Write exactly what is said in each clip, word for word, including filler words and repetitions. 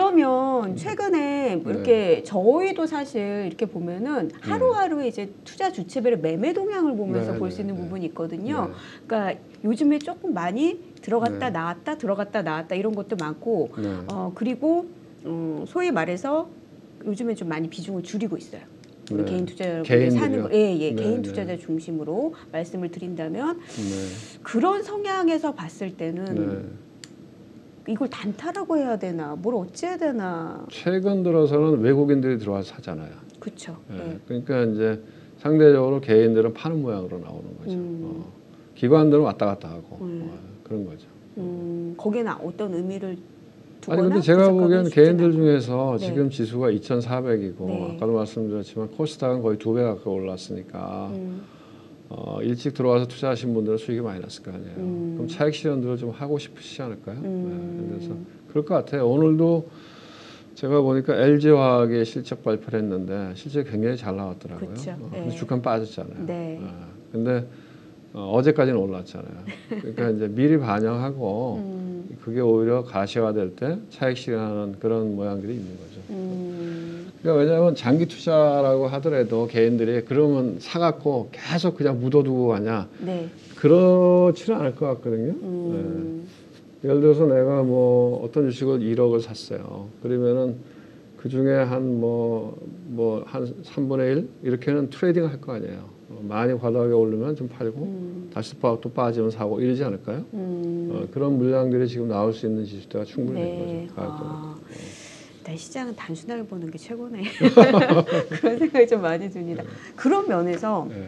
그러면 최근에 이렇게 저희도 사실 이렇게 보면은 하루하루 이제 투자 주체별의 매매 동향을 보면서 볼 수 있는 부분이 있거든요. 그러니까 요즘에 조금 많이 들어갔다 나왔다 들어갔다 나왔다 이런 것도 많고 어 그리고 음, 소위 말해서 요즘에 좀 많이 비중을 줄이고 있어요. 우리 네. 개인 투자자분들 사는 거, 예, 예, 네, 개인 투자자 네. 중심으로 말씀을 드린다면 네. 그런 성향에서 봤을 때는 네. 이걸 단타라고 해야 되나, 뭘 어찌해야 되나. 최근 들어서는 외국인들이 들어와서 사잖아요. 그렇죠. 네. 네. 그러니까 이제 상대적으로 개인들은 파는 모양으로 나오는 거죠. 음. 어. 기관들은 왔다 갔다 하고 음. 어, 그런 거죠. 음, 거기는 어떤 의미를 아니 근데 제가 보기에는 개인들 중에서 네. 지금 지수가 이천사백이고 네. 아까도 말씀드렸지만 코스닥은 거의 두 배 가까이 올랐으니까 음. 어, 일찍 들어와서 투자하신 분들은 수익이 많이 났을 거 아니에요. 음. 그럼 차익 실현들을 좀 하고 싶으시지 않을까요? 음. 네, 그래서 그럴 것 같아요. 오늘도 제가 보니까 엘지화학의 실적 발표를 했는데 실적이 굉장히 잘 나왔더라고요. 그쵸. 어, 네. 근데 주가는 빠졌잖아요. 네. 어, 근데 어, 어제까지는 올랐잖아요. 그러니까 이제 미리 반영하고 음. 그게 오히려 가시화될 때 차익 실현하는 그런 모양들이 있는 거죠. 음. 그러니까 왜냐하면 장기 투자라고 하더라도 개인들이 그러면 사갖고 계속 그냥 묻어두고 가냐? 네. 그렇지는 않을 것 같거든요. 음. 네. 예를 들어서 내가 뭐 어떤 주식을 일억을 샀어요. 그러면은 그 중에 한 뭐 뭐 한 삼분의 일 이렇게는 트레이딩을 할 거 아니에요. 많이 과다하게 오르면 좀 팔고 음. 다시 또 빠지면 사고 이러지 않을까요? 음. 어, 그런 물량들이 지금 나올 수 있는 지수대가 충분히 네. 된 거죠. 아. 네, 시장은 단순하게 보는 게 최고네. 그런 생각이 좀 많이 듭니다. 네. 그런 면에서 네.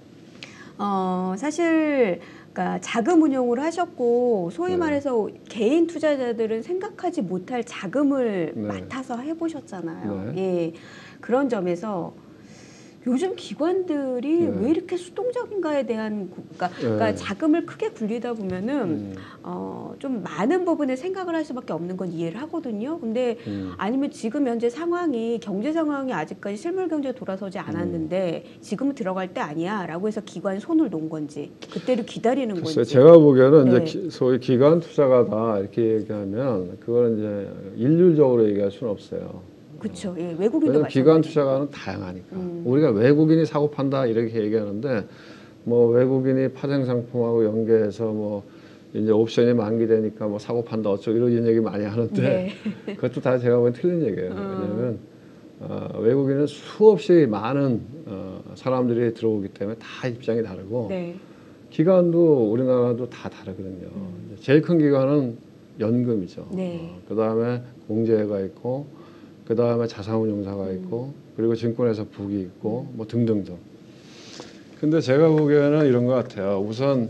어, 사실 그러니까 자금 운용을 하셨고 소위 네. 말해서 개인 투자자들은 생각하지 못할 자금을 네. 맡아서 해보셨잖아요. 네. 예, 그런 점에서 요즘 기관들이 네. 왜 이렇게 수동적인가에 대한 그러니까, 네. 그러니까 자금을 크게 굴리다 보면은 음. 어, 좀 많은 부분에 생각을 할 수밖에 없는 건 이해를 하거든요. 근데 음. 아니면 지금 현재 상황이 경제 상황이 아직까지 실물 경제 돌아서지 않았는데 음. 지금은 들어갈 때 아니야라고 해서 기관이 손을 놓은 건지 그때를 기다리는 글쎄, 건지. 제가 보기에는 네. 이제 기, 소위 기관 투자가다 이렇게 얘기하면 그거는 이제 일률적으로 얘기할 수는 없어요. 그렇죠. 예, 외국인도 왜냐면 기관 투자가는 다양하니까. 음. 우리가 외국인이 사고 판다 이렇게 얘기하는데 뭐 외국인이 파생 상품하고 연계해서 뭐 이제 옵션이 만기되니까 뭐 사고 판다 어쩌고 이런 얘기 많이 하는데 네. 그것도 다 제가 보기엔 틀린 얘기예요. 음. 왜냐하면 어, 외국인은 수없이 많은 어, 사람들이 들어오기 때문에 다 입장이 다르고 네. 기관도 우리나라도 다 다르거든요. 음. 제일 큰 기관은 연금이죠. 네. 어, 그 다음에 공제가 있고 그 다음에 자산운용사가 있고 음. 그리고 증권회사 북이 있고 음. 뭐 등등등. 근데 제가 보기에는 이런 것 같아요. 우선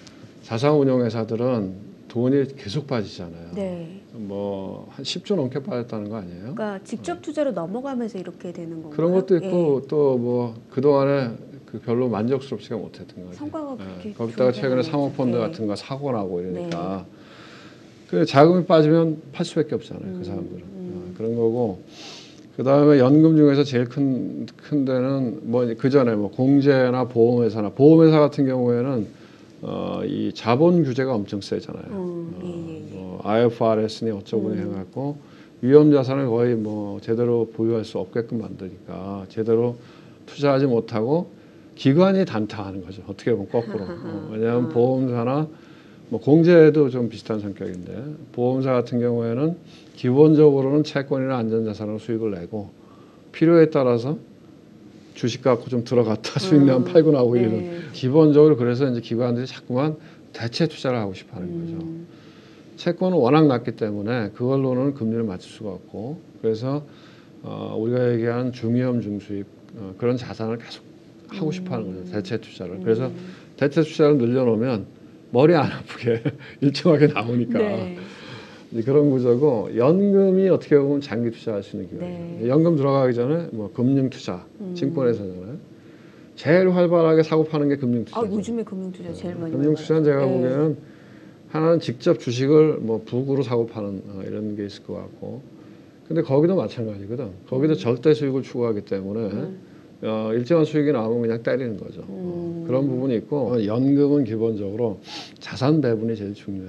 자산운용회사들은 돈이 계속 빠지잖아요. 네. 뭐 한 십 조 넘게 빠졌다는 거 아니에요? 그러니까 직접 투자로 넘어가면서 이렇게 되는 건가요? 그런 것도 있고 예. 또 뭐 그동안에 그 별로 만족스럽지가 못했던 거죠. 성과가 그렇게 예. 거기다가 최근에 사모펀드 네. 같은 거 사고 나고 이러니까 네. 그 자금이 빠지면 팔 수밖에 없잖아요. 음. 그 사람들은. 음. 어, 그런 거고 그 다음에 연금 중에서 제일 큰, 큰 데는 뭐 그 전에 뭐 공제나 보험회사나 보험회사 같은 경우에는 어, 이 자본 규제가 엄청 세잖아요. 음, 어, 예, 예. 뭐 아이에프아르에스니 어쩌고니 음. 해갖고 위험 자산을 거의 뭐 제대로 보유할 수 없게끔 만드니까 제대로 투자하지 못하고 기관이 단타하는 거죠. 어떻게 보면 거꾸로. 어, 왜냐하면 보험사나 뭐 공제도 좀 비슷한 성격인데 보험사 같은 경우에는 기본적으로는 채권이나 안전자산으로 수익을 내고 필요에 따라서 주식 갖고 좀 들어갔다 수익 내면 음, 팔고 나오고 네. 이런 기본적으로 그래서 이제 기관들이 자꾸만 대체 투자를 하고 싶어 하는 음. 거죠. 채권은 워낙 낮기 때문에 그걸로는 금리를 맞출 수가 없고 그래서 어, 우리가 얘기하는 중위험 중수입 어, 그런 자산을 계속 하고 음. 싶어 하는 거죠. 대체 투자를. 그래서 음. 대체 투자를 늘려놓으면 머리 안 아프게 일정하게 나오니까 네. 그런 구조고 연금이 어떻게 보면 장기 투자할 수 있는 기관이에요. 네. 연금 들어가기 전에 뭐 금융 투자, 음. 증권회사잖아요. 제일 활발하게 사고 파는 게 금융 투자. 아, 요즘에 금융 투자 제일 많이. 금융 투자는 제가 네. 보기에는 하나는 직접 주식을 뭐 북으로 사고 파는 어, 이런 게 있을 것 같고, 근데 거기도 마찬가지거든. 거기도 음. 절대 수익을 추구하기 때문에. 음. 어, 일정한 수익이 나오면 그냥 때리는 거죠. 음. 어, 그런 부분이 있고 연금은 기본적으로 자산 배분이 제일 중요해요.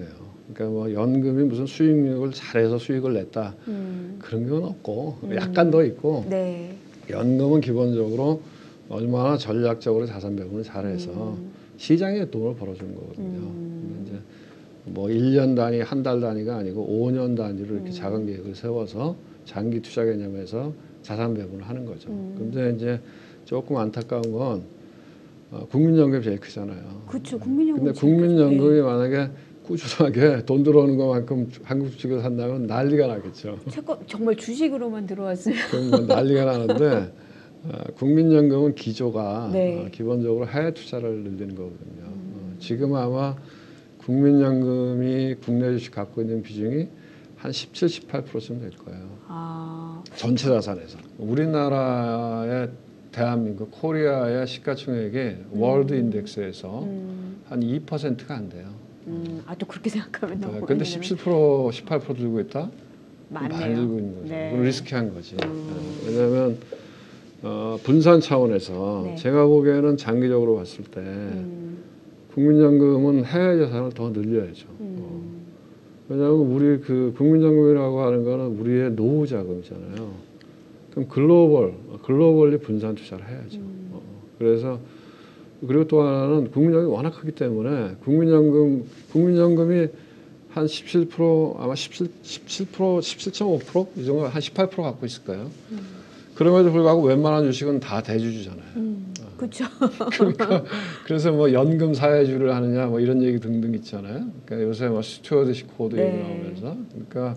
그러니까 뭐 연금이 무슨 수익률을 잘해서 수익을 냈다 음. 그런 건 없고 음. 약간 더 있고 네. 연금은 기본적으로 얼마나 전략적으로 자산 배분을 잘해서 음. 시장에 돈을 벌어준 거거든요. 음. 이제 뭐 일 년 단위, 한 달 단위가 아니고 오 년 단위로 이렇게 음. 자금 계획을 세워서 장기 투자 개념에서 자산 배분을 하는 거죠. 음. 근데 이제 조금 안타까운 건 어, 국민연금이 제일 크잖아요. 그렇죠. 국민연금. 근데 국민연금이 만약에 꾸준하게 돈 들어오는 것만큼 한국 주식을 산다면 난리가 나겠죠. 채권 정말 주식으로만 들어왔으면. 그럼 뭐 난리가 나는데 어, 국민연금은 기조가 네. 어, 기본적으로 해외 투자를 늘리는 거거든요. 음. 어, 지금 아마 국민연금이 국내 주식 갖고 있는 비중이 한 십칠, 십팔 퍼센트쯤 될 거예요. 아. 전체 자산에서. 우리나라의 대한민국, 코리아의 시가총액이 음. 월드 인덱스에서 음. 한 이 퍼센트가 안 돼요. 음. 아, 또 그렇게 생각하면 너무. 네, 근데 십칠 퍼센트, 십팔 퍼센트 들고 있다? 많이 많네요. 들고 있는 거죠. 네. 그건 리스키한 거지. 음. 네, 왜냐하면 어, 분산 차원에서 네. 제가 보기에는 장기적으로 봤을 때 음. 국민연금은 해외 자산을 더 늘려야죠. 어. 음. 왜냐하면 우리 그 국민연금이라고 하는 거는 우리의 노후 자금이잖아요. 그럼 글로벌, 글로벌리 분산 투자를 해야죠. 음. 어. 그래서 그리고 또 하나는 국민연금이 워낙 크기 때문에 국민연금, 국민연금이 한 십칠 퍼센트 아마 십칠, 십칠 퍼센트, 십칠 점 오 퍼센트 이 정도 한 십팔 퍼센트 갖고 있을 거예요. 음. 그럼에도 불구하고 웬만한 주식은 다 대주주잖아요. 음. 그렇죠. 그러니까 그래서 뭐 연금 사회주를 하느냐 뭐 이런 얘기 등등 있잖아요. 그러니까 요새 뭐 스튜어드십 코드 네. 얘기 나오면서 그러니까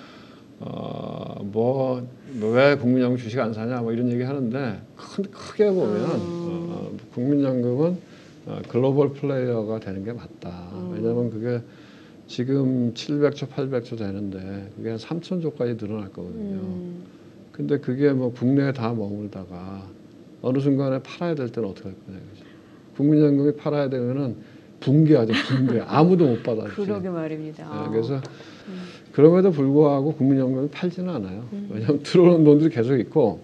어뭐 왜 국민연금 주식 안 사냐 뭐 이런 얘기 하는데 큰, 크게 보면 음. 어, 국민연금은 어, 글로벌 플레이어가 되는 게 맞다. 음. 왜냐하면 그게 지금 칠백조, 팔백조 되는데 그게 한 삼천조까지 늘어날 거거든요. 음. 근데 그게 뭐 국내에 다 머물다가 어느 순간에 팔아야 될 때는 어떻게 할 거냐 이거죠. 국민연금이 팔아야 되면은 붕괴하죠, 붕괴. 아무도 못 받아주지. 그러게 말입니다. 네, 그래서 음. 그럼에도 불구하고 국민연금이 팔지는 않아요. 음. 왜냐하면 들어오는 돈들이 계속 있고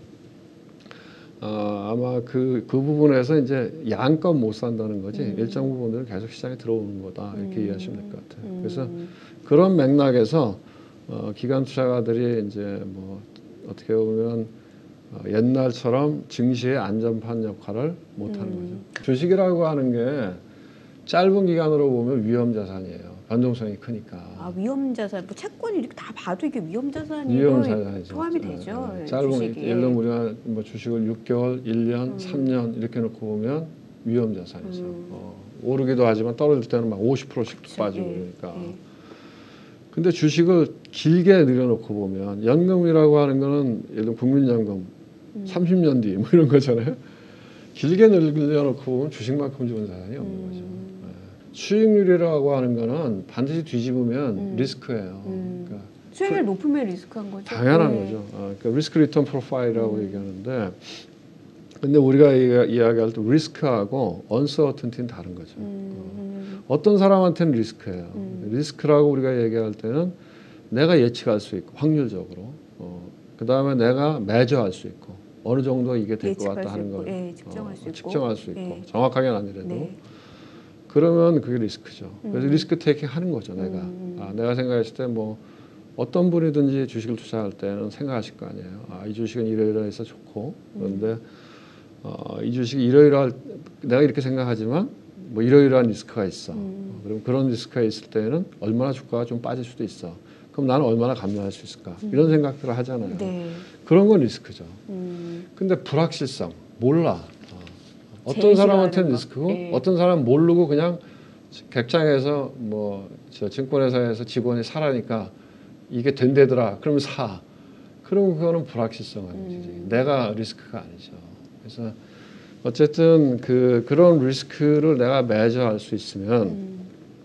어, 아마 그, 그 부분에서 이제 양껏 못 산다는 거지 음. 일정 부분들은 계속 시장에 들어오는 거다 이렇게 음. 이해하시면 될 것 같아요. 음. 그래서 그런 맥락에서 어, 기관 투자가들이 이제 뭐 어떻게 보면 어, 옛날처럼 증시의 안전판 역할을 못하는 음. 거죠. 주식이라고 하는 게 짧은 기간으로 보면 위험 자산이에요. 변동성이 크니까. 아, 위험 자산, 뭐 채권이 이렇게 다 봐도 이게 위험 자산이 위험 자산이죠. 포함이 네, 되죠. 네. 짧은 주식이. 예를 들면 우리가 뭐 주식을 육 개월, 일 년, 음. 삼 년 이렇게 놓고 보면 위험 자산이죠. 음. 어, 오르기도 하지만 떨어질 때는 막 오십 퍼센트씩도 그렇죠. 빠지고 예, 그러니까. 예. 근데 주식을 길게 늘여놓고 보면 연금이라고 하는 거는 예를 들면 국민연금 음. 삼십 년 뒤 뭐 이런 거잖아요. 길게 늘려놓고 보면 주식만큼 좋은 자산이 없는 음. 거죠. 네. 수익률이라고 하는 거는 반드시 뒤집으면 음. 리스크예요. 음. 그러니까 수익률 높으면 리스크한 거죠. 당연한 네. 거죠. 어, 그러니까 리스크 리턴 프로파일이라고 음. 얘기하는데 근데 우리가 이- 이야기할 때 리스크하고 언서턴티는 다른 거죠. 음. 어. 어떤 사람한테는 리스크예요. 음. 리스크라고 우리가 얘기할 때는 내가 예측할 수 있고 확률적으로 어, 그 다음에 내가 매저할 수 있고 어느 정도 이게 될 것 예측할 같다 수 하는 있고, 걸 예, 측정할 수 있고. 측정할 수 있고 예. 정확하게는 아니래도 네. 그러면 그게 리스크죠. 그래서 음. 리스크 테이킹 하는 거죠. 내가 음. 아, 내가 생각했을 때 뭐 어떤 분이든지 주식을 투자할 때는 생각하실 거 아니에요. 아, 이 주식은 이러이러해서 좋고 그런데 어, 이 주식이 이러이러할 내가 이렇게 생각하지만 뭐 이러이러한 리스크가 있어. 음. 어, 그럼 그런 리스크가 있을 때는 얼마나 주가가 좀 빠질 수도 있어. 그럼 나는 얼마나 감당할 수 있을까? 음. 이런 생각들을 하잖아요. 네. 그런 건 리스크죠. 음. 근데 불확실성 몰라. 어. 어떤 제일 사람한테는 싫어하는 거. 리스크고 예. 어떤 사람은 모르고 그냥 객장에서 뭐 저 증권회사에서 직원이 사라니까 이게 된대더라. 그러면 사. 그러면 그거는 불확실성 아니지. 음. 내가 리스크가 아니죠. 그래서 어쨌든 그 그런 리스크를 내가 매저할 수 있으면 음.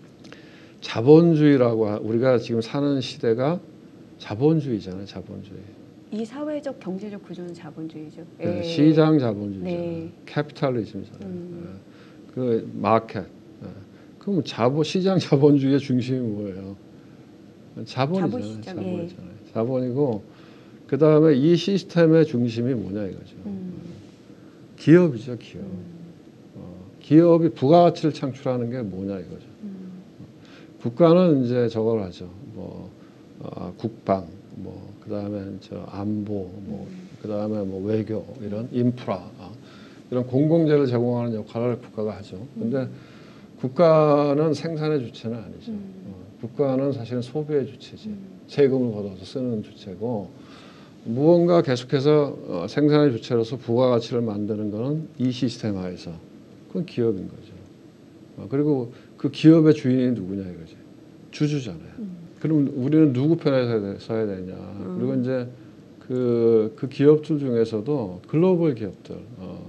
자본주의라고 하- 우리가 지금 사는 시대가 자본주의잖아요. 자본주의. 이 사회적 경제적 구조는 자본주의죠. 네, 예. 시장 자본주의잖아요. 네. 캐피탈리즘이잖아요. 음. 네. 그 마켓. 네. 그럼 자본 시장 자본주의의 중심이 뭐예요? 자본이잖아요. 자본시장, 자본이잖아요. 자본이고 그 다음에 이 시스템의 중심이 뭐냐 이거죠. 음. 기업이죠, 기업. 음. 어, 기업이 부가가치를 창출하는 게 뭐냐 이거죠. 음. 국가는 이제 저걸 하죠. 뭐 어, 국방, 뭐 그다음에 저 안보, 뭐 그다음에 뭐 외교 이런 인프라 어, 이런 공공재를 제공하는 역할을 국가가 하죠. 근데 국가는 생산의 주체는 아니죠. 어, 국가는 사실은 소비의 주체지. 세금을 걷어서 쓰는 주체고 무언가 계속해서 어, 생산의 주체로서 부가가치를 만드는 것은 이 시스템 하에서 그건 기업인 거죠. 어, 그리고 그 기업의 주인이 누구냐 이거지. 주주잖아요. 음. 그럼 우리는 누구 편에 서야 되냐. 음. 그리고 이제 그, 그 기업들 중에서도 글로벌 기업들. 어,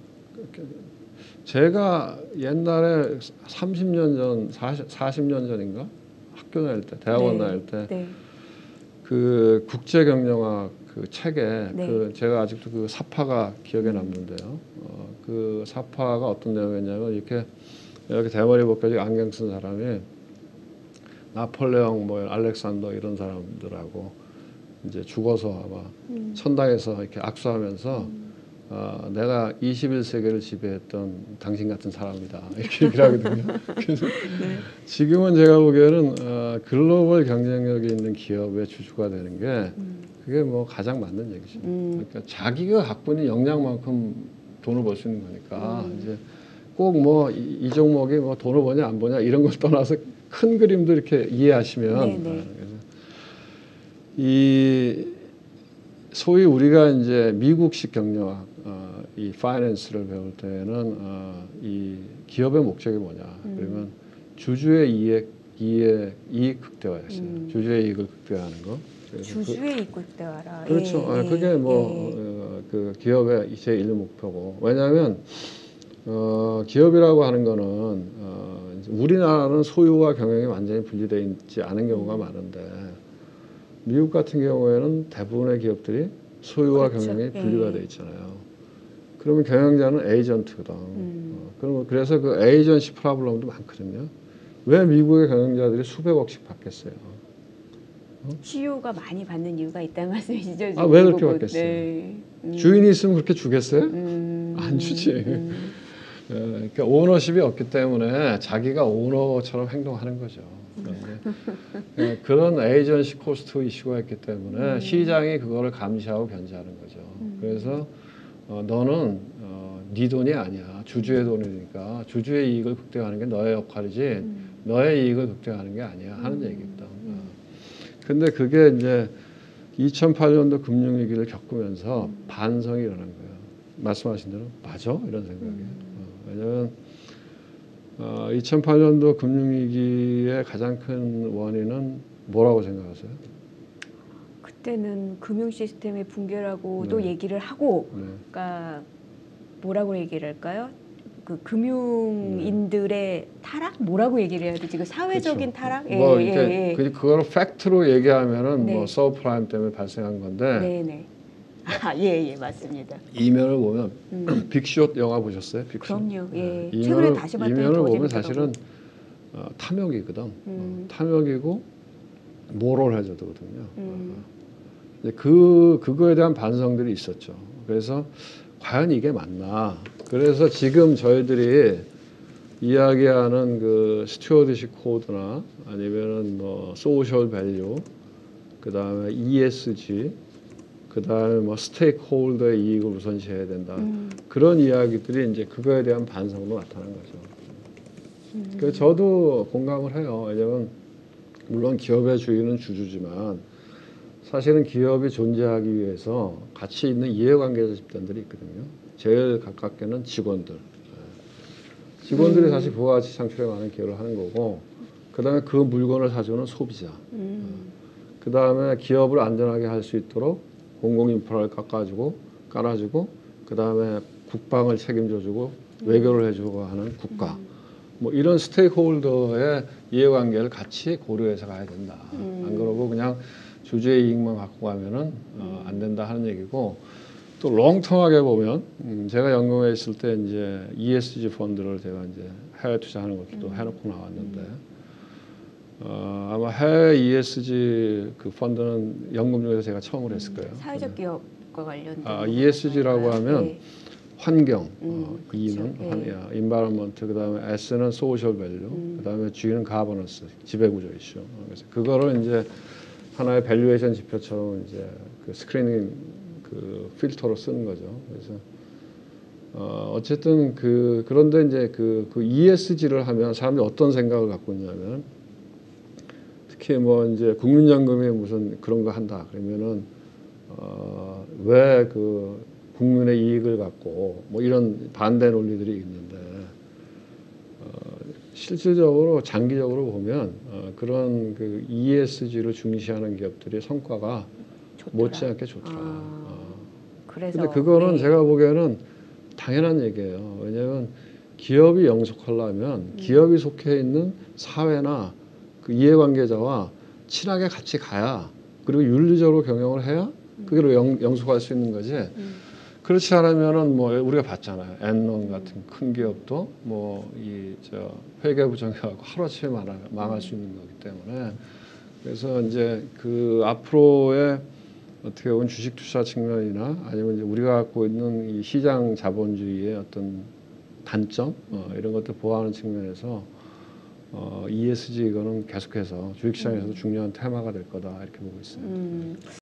제가 옛날에 삼십 년 전, 사십, 사십 년 전인가? 학교 다닐 때, 대학원 네. 다닐 때, 네. 그 국제경영학 그 책에 네. 그 제가 아직도 그 사파가 기억에 남는데요. 어, 그 사파가 어떤 내용이었냐면 이렇게 이렇게 대머리 벗겨지고 안경 쓴 사람이 나폴레옹, 뭐 알렉산더 이런 사람들하고 이제 죽어서 아마 음. 천당에서 이렇게 악수하면서 음. 어, 내가 이십일 세기를 지배했던 당신 같은 사람이다 이렇게 얘기를 하거든요. 그래서 네. 지금은 제가 보기에는 어, 글로벌 경쟁력이 있는 기업의 주주가 되는 게 음. 그게 뭐 가장 맞는 얘기죠. 음. 그러니까 자기가 갖고 있는 역량만큼 돈을 벌 수 있는 거니까 음. 이제 꼭 뭐 이 종목이 뭐 돈을 버냐 안 버냐 이런 걸 떠나서 큰 그림도 이렇게 이해하시면 네네. 그래서 이 소위 우리가 이제 미국식 경영학 어, 이 파이낸스를 배울 때는 어, 이 기업의 목적이 뭐냐 음. 그러면 주주의 이익 이익 이익 극대화였어요. 음. 주주의 이익을 극대화하는 거. 주주의 이익 극대화라. 그렇죠. 예, 아, 그게 뭐 예. 어, 그 기업의 제일 목표고. 왜냐하면 어, 기업이라고 하는 거는 어, 이제 우리나라는 소유와 경영이 완전히 분리되어 있지 않은 경우가 많은데 미국 같은 경우에는 대부분의 기업들이 소유와 그렇죠. 경영이 분리가 되어 있잖아요. 그러면 경영자는 에이전트거든. 음. 어, 그러면 그래서 그 에이전시 프로블럼도 많거든요. 왜 미국의 경영자들이 수백억씩 받겠어요? 어? 씨이오가 많이 받는 이유가 있다는 말씀이시죠? 아, 왜 그렇게 받겠어요? 네. 음. 주인이 있으면 그렇게 주겠어요? 음. 안 주지. 음. 예, 그러니까 오너십이 없기 때문에 자기가 오너처럼 행동하는 거죠. 예, 그런 에이전시 코스트 이슈가 있기 때문에 음. 시장이 그거를 감시하고 견제하는 거죠. 음. 그래서 어, 너는 어, 네 돈이 아니야. 주주의 돈이니까 주주의 이익을 극대화하는 게 너의 역할이지 음. 너의 이익을 극대화하는 게 아니야 하는 음. 얘기입니다. 음. 어. 근데 그게 이제 이천팔 년도 금융위기를 겪으면서 음. 반성이 일어난 거예요. 말씀하신 대로 맞아? 이런 생각이. 음. 왜냐하면 어, 이천팔 년도 금융위기의 가장 큰 원인은 뭐라고 생각하세요? 그때는 금융 시스템의 붕괴라고도 네. 얘기를 하고, 네. 그러니까 뭐라고 얘기를 할까요? 그 금융인들의 네. 타락? 뭐라고 얘기를 해야 되지? 그 사회적인 그렇죠. 타락? 뭐 예, 이렇게 예, 예. 그 그거를 팩트로 얘기하면은 네. 뭐 서브프라임 때문에 발생한 건데. 네네. 아, 예, 예, 맞습니다. 이면을 보면 음. 빅숏 영화 보셨어요? 빅숏? 그럼요. 예. 네. 최근에 이면을, 다시 봤더니 이면을 더 보면 재밌더라고. 사실은 어, 탐욕이거든. 음. 어, 탐욕이고 모럴 해저드거든요. 음. 어, 그 그거에 대한 반성들이 있었죠. 그래서 과연 이게 맞나? 그래서 지금 저희들이 이야기하는 그 스튜어드십 코드나 아니면은 뭐 소셜 밸류, 그 다음에 이에스지. 그 다음에 뭐 스테이크홀더의 이익을 우선시해야 된다. 음. 그런 이야기들이 이제 그거에 대한 반성도 나타난 거죠. 음. 그래서 저도 공감을 해요. 왜냐하면 물론 기업의 주인은 주주지만 사실은 기업이 존재하기 위해서 같이 있는 이해관계자 집단들이 있거든요. 제일 가깝게는 직원들. 직원들이 음. 사실 부가가치 창출에 많은 기여를 하는 거고 그 다음에 그 물건을 사주는 소비자. 음. 그 다음에 기업을 안전하게 할 수 있도록 공공인프라를 깎아주고 깔아주고 그 다음에 국방을 책임져주고 음. 외교를 해주고 하는 국가 음. 뭐 이런 스테이크홀더의 이해관계를 같이 고려해서 가야 된다. 음. 안 그러고 그냥 주주의 이익만 갖고 가면은 어, 안 된다 하는 얘기고 또 롱텀하게 보면 음, 제가 연구에 있을 때 이제 이에스지 펀드를 제가 이제 해외 투자하는 것도 음. 해놓고 나왔는데. 어, 아마 해외 이에스지 그 펀드는 연금 중에서 제가 처음으로 했을 거예요. 사회적 기업과 관련된 아, 이에스지라고 하면 네. 환경, 음, 어, 그쵸. E는 예. 환, 야, environment, 그다음에 S는 social value, 음. 그다음에 G는 governance, 지배구조 이슈. 어, 그래서 그거를 이제 하나의 밸류에이션 지표처럼 이제 그 스크리닝 그 필터로 쓰는 거죠. 그래서 어, 어쨌든 그 그런데 이제 그, 그 이에스지를 하면 사람들이 어떤 생각을 갖고 있냐면 특히 뭐 이제 국민연금이 무슨 그런 거 한다 그러면은 어, 왜 그 국민의 이익을 갖고 뭐 이런 반대 논리들이 있는데 어, 실질적으로 장기적으로 보면 어, 그런 그 이에스지를 중시하는 기업들의 성과가 좋더라. 못지않게 좋더라. 아, 어. 그래서 근데 그거는 네. 제가 보기에는 당연한 얘기예요. 왜냐하면 기업이 영속하려면 음. 기업이 속해 있는 사회나 그 이해관계자와 친하게 같이 가야 그리고 윤리적으로 경영을 해야 그게 영, 영속할 수 있는 거지. 음. 그렇지 않으면은 뭐 우리가 봤잖아요. 엔론 같은 큰 기업도 뭐 이 저 회계부정하고 하루아침에 망할, 망할 수 있는 거기 때문에 그래서 이제 그 앞으로의 어떻게 보면 주식 투자 측면이나 아니면 이제 우리가 갖고 있는 이 시장 자본주의의 어떤 단점 어, 이런 것들 보완하는 측면에서 어, 이에스지 이거는 계속해서 주식시장에서도 중요한 테마가 될 거다 이렇게 보고 있습니다. 음.